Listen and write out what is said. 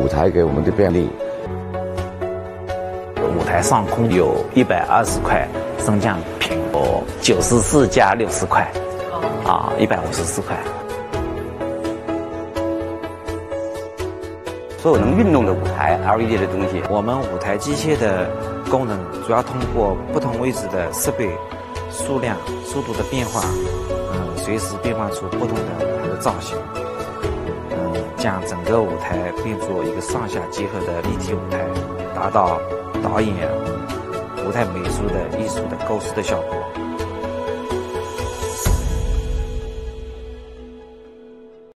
舞台给我们的便利。 舞台上空有120块升降屏，94加60块，154块。 所有能运动的舞台 LED 的东西， 我们舞台机械的功能主要通过不同位置的设备数量、速度的变化，随时变化出不同的舞台的造型，将整个舞台变作一个上下结合的立体舞台，达到导演、舞台美术的艺术的构思的效果。